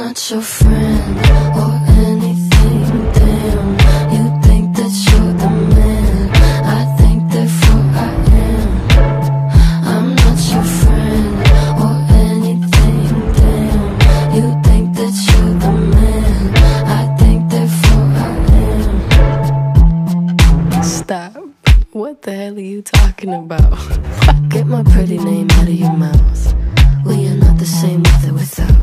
not your friend or anything, damn. You think that you're the man, I think therefore I am. I'm not your friend or anything, damn. You think that you're the man, I think therefore I am. Stop. What the hell are you talking about? Get my pretty name out of your mouth. We are not the same with or without.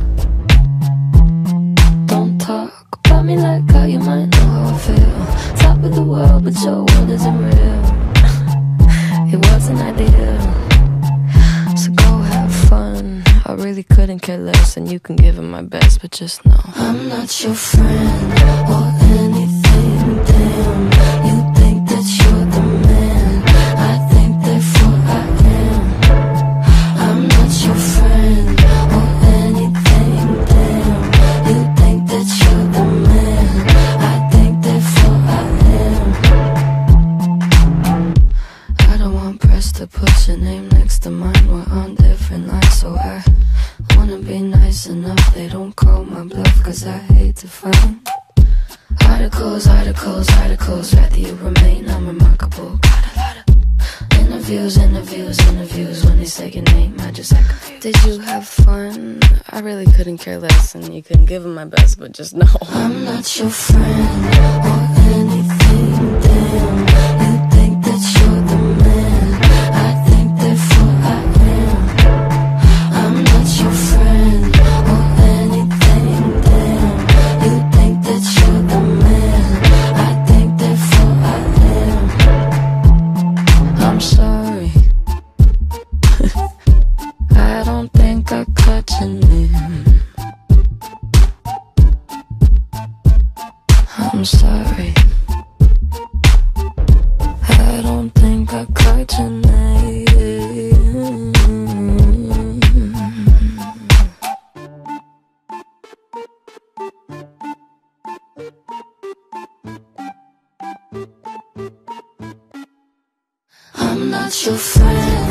Don't talk about me like how you might know how I feel. Top of the world, but your world isn't real. It wasn't ideal. So go have fun. I really couldn't care less, and you can give it my best, but just know I'm not your friend or anything, damn. You think that you're the man, I think therefore I am. I'm not your friend or anything, damn. You think that you're the man, I think therefore I am. I don't want press to put your name next to mine. We're on different lines, so I wanna be nice enough they don't call my bluff, cause I hate to find articles, rather you remain unremarkable. Got a lot of interviews, when they say your name, I just act confused. Did you have fun? I really couldn't care less, and you couldn't give it my best, but just know I'm not your friend or anything, damn. You think that you're the man, I think therefore I am. I'm not your friend or anything, damn. You think that you're the man, I think therefore I am. I'm sorry. I don't think I caught your name. I'm sorry. I don't think I caught your name. I'm not your friend